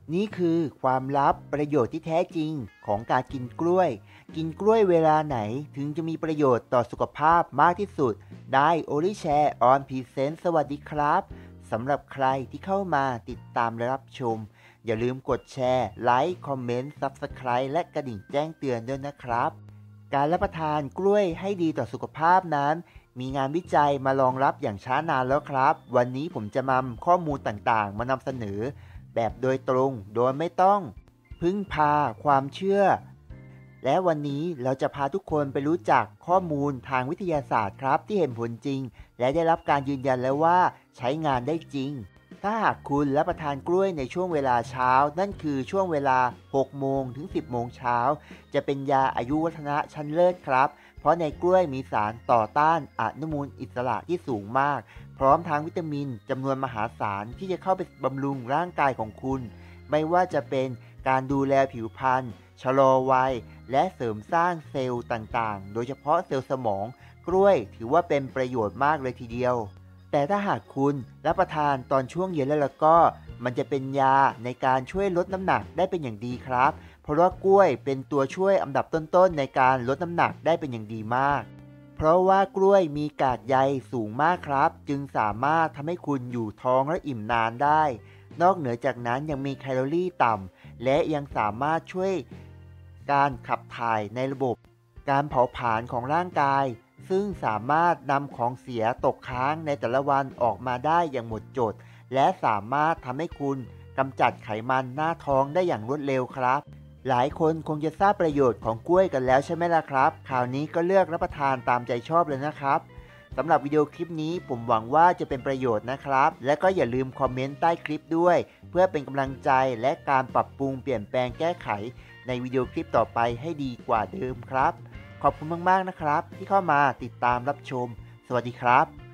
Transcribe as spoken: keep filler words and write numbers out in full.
นี่คือความลับประโยชน์ที่แท้จริงของการกินกล้วย กินกล้วยเวลาไหนถึงจะมีประโยชน์ต่อสุขภาพมากที่สุด ได้โอลิแชร์ออนพรีเซนต์สวัสดีครับสำหรับใครที่เข้ามาติดตามและรับชม อย่าลืมกดแชร์ไลค์คอมเมนต์ ซับสไครบ์ และกระดิ่งแจ้งเตือนด้วยนะครับ การรับประทานกล้วยให้ดีต่อสุขภาพนั้น มีงานวิจัยมารองรับอย่างช้านานแล้วครับ วันนี้ผมจะนำข้อมูลต่างๆ มานำเสนอแบบโดยตรงโดยไม่ต้องพึ่งพาความเชื่อ และวันนี้เราจะพาทุกคนไปรู้จักข้อมูลทางวิทยาศาสตร์ครับที่เห็นผลจริง และได้รับการยืนยันแล้วว่าใช้งานได้จริง ถ้าหากคุณรับประทานกล้วยในช่วงเวลาเช้า นั่นคือช่วงเวลาหกโมงถึงสิบโมงเช้าจะเป็นยาอายุวัฒนะชั้นเลิศครับเพราะในกล้วยมีสารต่อต้านอนุมูลอิสระที่สูงมากพร้อมทั้งวิตามินจำนวนมหาศาลที่จะเข้าไปบำรุงร่างกายของคุณไม่ว่าจะเป็นการดูแลผิวพรรณชะลอวัยและเสริมสร้างเซลล์ต่างๆโดยเฉพาะเซลล์สมองกล้วยถือว่าเป็นประโยชน์มากเลยทีเดียวแต่ถ้าหากคุณรับประทานตอนช่วงเย็นแล้วก็มันจะเป็นยาในการช่วยลดน้ำหนักได้เป็นอย่างดีครับเพราะว่ากล้วยเป็นตัวช่วยอันดับต้นๆในการลดน้ำหนักได้เป็นอย่างดีมากเพราะว่ากล้วยมีกากใยสูงมากครับจึงสามารถทำให้คุณอยู่ท้องและอิ่มนานได้นอกเหนือจากนั้นยังมีแคลอรี่ต่ำและยังสามารถช่วยการขับถ่ายในระบบการเผาผลาญของร่างกายซึ่งสามารถนำของเสียตกค้างในแต่ละวันออกมาได้อย่างหมดจดและสามารถทำให้คุณกำจัดไขมันหน้าท้องได้อย่างรวดเร็วครับหลายคนคงจะทราบประโยชน์ของกล้วยกันแล้วใช่ไหมล่ะครับคราวนี้ก็เลือกรับประทานตามใจชอบเลยนะครับสำหรับวิดีโอคลิปนี้ผมหวังว่าจะเป็นประโยชน์นะครับและก็อย่าลืมคอมเมนต์ใต้คลิปด้วยเพื่อเป็นกำลังใจและการปรับปรุงเปลี่ยนแปลงแก้ไขในวิดีโอคลิปต่อไปให้ดีกว่าเดิมครับขอบคุณมากๆนะครับที่เข้ามาติดตามรับชมสวัสดีครับ